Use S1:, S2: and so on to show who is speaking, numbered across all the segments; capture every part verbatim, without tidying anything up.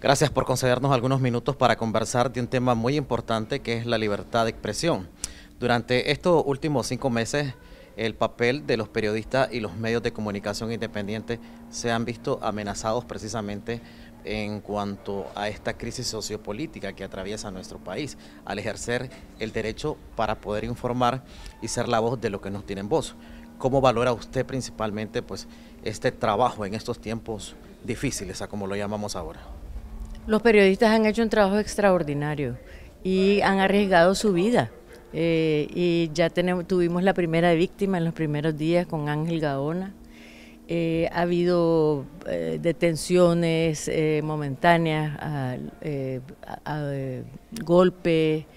S1: Gracias por concedernos algunos minutos para conversar de un tema muy importante que es la libertad de expresión. Durante estos últimos cinco meses, el papel de los periodistas y los medios de comunicación independientes se han visto amenazados precisamente en cuanto a esta crisis sociopolítica que atraviesa nuestro país, al ejercer el derecho para poder informar y ser la voz de los que no tienen voz. ¿Cómo valora usted principalmente pues, este trabajo en estos tiempos difíciles, a como lo llamamos ahora?
S2: Los periodistas han hecho un trabajo extraordinario y han arriesgado su vida. Eh, y ya tenemos, tuvimos la primera víctima en los primeros días con Ángel Gaona. Eh, ha habido eh, detenciones eh, momentáneas, a, eh, a, a, golpes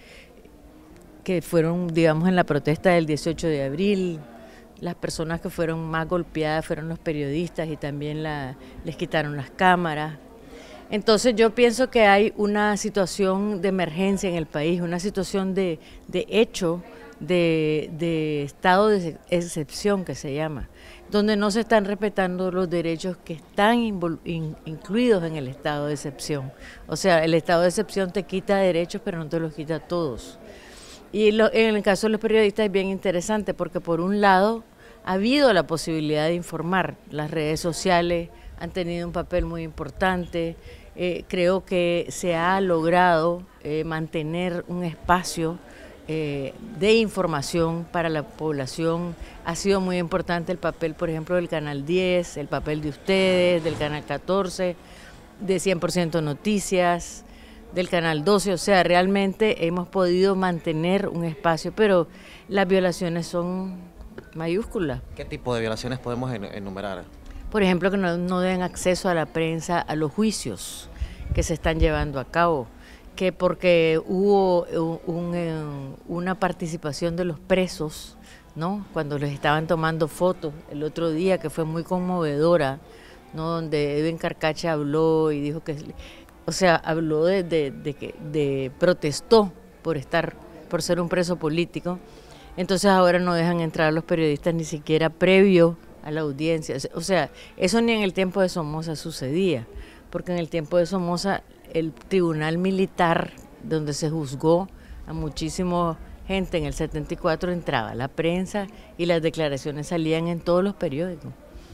S2: que fueron, digamos, en la protesta del dieciocho de abril. Las personas que fueron más golpeadas fueron los periodistas y también la, les quitaron las cámaras. Entonces yo pienso que hay una situación de emergencia en el país, una situación de, de hecho, de, de estado de excepción que se llama, donde no se están respetando los derechos que están in, incluidos en el estado de excepción. O sea, el estado de excepción te quita derechos, pero no te los quita todos. Y lo, en el caso de los periodistas es bien interesante porque por un lado ha habido la posibilidad de informar, las redes sociales han tenido un papel muy importante, eh, creo que se ha logrado eh, mantener un espacio eh, de información para la población. Ha sido muy importante el papel, por ejemplo, del Canal diez, el papel de ustedes, del Canal catorce, de cien por ciento Noticias, del Canal doce, o sea, realmente hemos podido mantener un espacio, pero las violaciones son mayúsculas.
S1: ¿Qué tipo de violaciones podemos enumerar?
S2: Por ejemplo, que no, no den acceso a la prensa a los juicios que se están llevando a cabo, que porque hubo un, un, una participación de los presos, ¿no? Cuando les estaban tomando fotos el otro día, que fue muy conmovedora, ¿no? Donde Edwin Carcacha habló y dijo que, o sea, habló de, de, de que de, protestó por estar, por ser un preso político. Entonces ahora no dejan entrar a los periodistas ni siquiera previo a la audiencia. O sea, eso ni en el tiempo de Somoza sucedía, porque en el tiempo de Somoza el tribunal militar donde se juzgó a muchísima gente en el setenta y cuatro entraba la prensa y las declaraciones salían en todos los periódicos.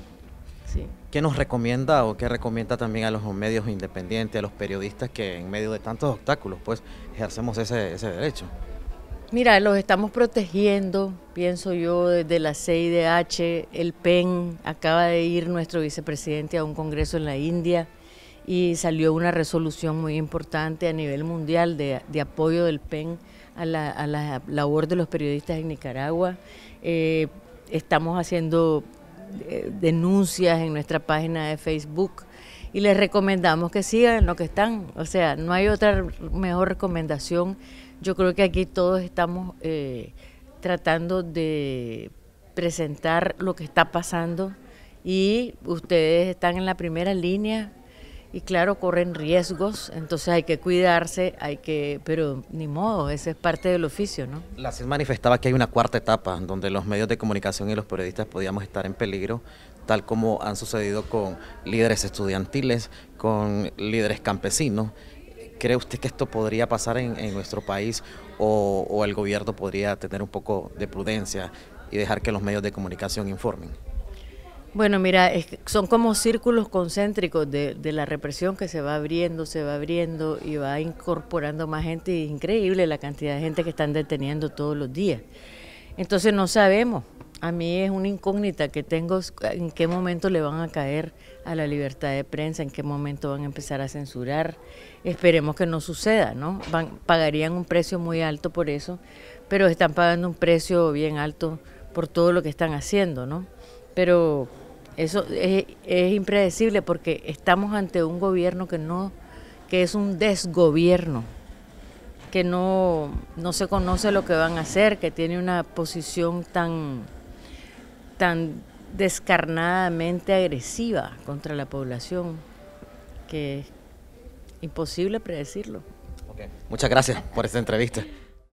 S2: Sí.
S1: ¿Qué nos recomienda o qué recomienda también a los medios independientes, a los periodistas que en medio de tantos obstáculos pues ejercemos ese, ese derecho?
S2: Mira, los estamos protegiendo, pienso yo, desde la C I D H, el P E N, acaba de ir nuestro vicepresidente a un congreso en la India y salió una resolución muy importante a nivel mundial de, de apoyo del P E N a la, a la labor de los periodistas en Nicaragua. Eh, estamos haciendo eh, denuncias en nuestra página de Facebook y les recomendamos que sigan lo que están, o sea, no hay otra mejor recomendación. Yo creo que aquí todos estamos eh, tratando de presentar lo que está pasando y ustedes están en la primera línea y claro, corren riesgos, entonces hay que cuidarse, hay que, pero ni modo, ese es parte del oficio, ¿no?
S1: La C I D manifestaba que hay una cuarta etapa donde los medios de comunicación y los periodistas podíamos estar en peligro, tal como han sucedido con líderes estudiantiles, con líderes campesinos. ¿Cree usted que esto podría pasar en, en nuestro país o, o el gobierno podría tener un poco de prudencia y dejar que los medios de comunicación informen?
S2: Bueno, mira, es que son como círculos concéntricos de, de la represión que se va abriendo, se va abriendo y va incorporando más gente. Es increíble la cantidad de gente que están deteniendo todos los días. Entonces no sabemos. A mí es una incógnita que tengo en qué momento le van a caer a la libertad de prensa, en qué momento van a empezar a censurar. Esperemos que no suceda, ¿no? Van, pagarían un precio muy alto por eso, pero están pagando un precio bien alto por todo lo que están haciendo, ¿no? Pero eso es, es impredecible porque estamos ante un gobierno que no, que es un desgobierno, que no, no se conoce lo que van a hacer, que tiene una posición tan tan descarnadamente agresiva contra la población que es imposible predecirlo.
S1: Okay. Muchas gracias por esta entrevista.